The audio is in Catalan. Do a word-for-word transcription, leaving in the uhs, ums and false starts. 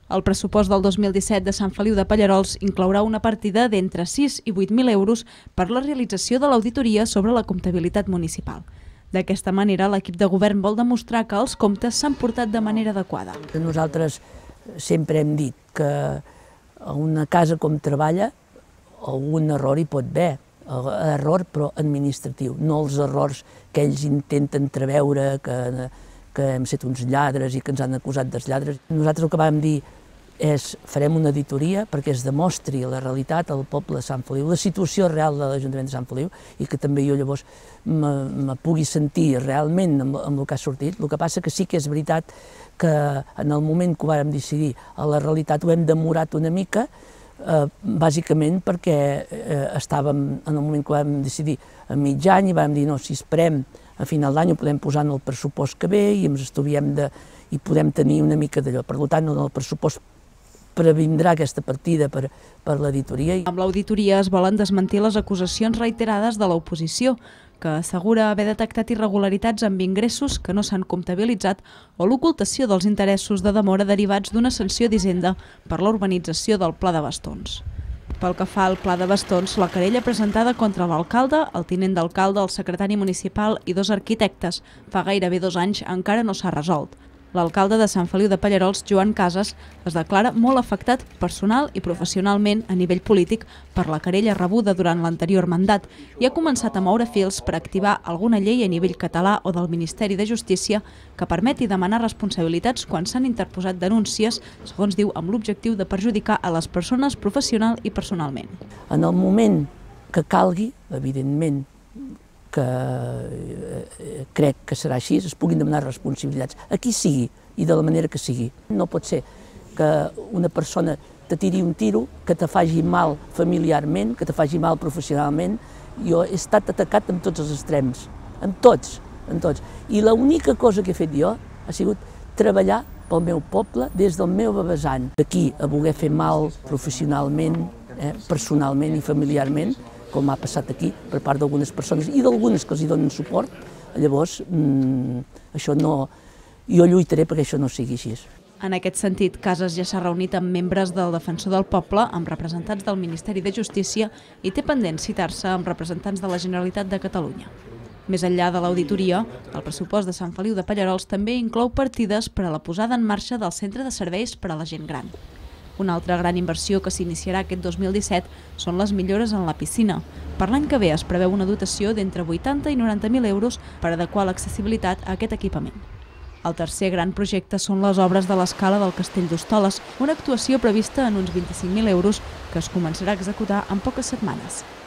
El pressupost del dos mil disset de Sant Feliu de Pallerols inclourà una partida d'entre sis i vuit mil euros per la realització de l'auditoria sobre la comptabilitat municipal. D'aquesta manera, l'equip de govern vol demostrar que els comptes s'han portat de manera adequada. Nosaltres sempre hem dit que a una casa com treballa algun error hi pot haver, error però administratiu, no els errors que ells intenten treure, que, que hem estat uns lladres i que ens han acusat dels lladres. Nosaltres el que vam dir és farem una auditoria perquè es demostri la realitat al poble de Sant Feliu, la situació real de l'Ajuntament de Sant Feliu, i que també jo llavors me, me pugui sentir realment amb, amb el que ha sortit. El que passa que sí que és veritat que en el moment que ho vàrem decidir a la realitat ho hem demorat una mica, eh, bàsicament perquè eh, estàvem en el moment que ho vam decidir a mig any i vam dir no, si esperem a final d'any ho podem posar en el pressupost que ve i ens estudiem de, i podem tenir una mica d'allò. Per tant, en el pressupost previndrà aquesta partida per, per l'auditoria. Amb l'auditoria es volen desmentir les acusacions reiterades de l'oposició, que assegura haver detectat irregularitats amb ingressos que no s'han comptabilitzat o l'ocultació dels interessos de demora derivats d'una sanció d'Hisenda per la urbanització del Pla de Bastons. Pel que fa al Pla de Bastons, la querella presentada contra l'alcalde, el tinent d'alcalde, el secretari municipal i dos arquitectes fa gairebé dos anys encara no s'ha resolt. L'alcalde de Sant Feliu de Pallerols, Joan Casas, es declara molt afectat personal i professionalment a nivell polític per la querella rebuda durant l'anterior mandat i ha començat a moure fils per activar alguna llei a nivell català o del Ministeri de Justícia que permeti demanar responsabilitats quan s'han interposat denúncies, segons diu, amb l'objectiu de perjudicar a les persones professional i personalment. En el moment que calgui, evidentment, que crec que serà així, es puguin demanar responsabilitats, a qui sigui i de la manera que sigui. No pot ser que una persona te tiri un tiro, que te faci mal familiarment, que te faci mal professionalment. Jo he estat atacat en tots els extrems, en tots, en tots. I l'única cosa que he fet jo ha sigut treballar pel meu poble des del meu vessant. D'aquí a voler fer mal professionalment, eh, personalment i familiarment, com ha passat aquí per part d'algunes persones i d'algunes que els hi donen suport, llavors mmm, això no, jo lluitaré perquè això no sigui així. En aquest sentit, Casas ja s'ha reunit amb membres del Defensor del Poble, amb representants del Ministeri de Justícia i té pendent citar-se amb representants de la Generalitat de Catalunya. Més enllà de l'auditoria, el pressupost de Sant Feliu de Pallerols també inclou partides per a la posada en marxa del Centre de Serveis per a la Gent Gran. Una altra gran inversió que s'iniciarà aquest dos mil disset són les millores en la piscina. Per l'any que ve es preveu una dotació d'entre vuitanta i noranta mil euros per adequar l'accessibilitat a aquest equipament. El tercer gran projecte són les obres de l'escala del Castell d'Hostoles, una actuació prevista en uns vint-i-cinc mil euros que es començarà a executar en poques setmanes.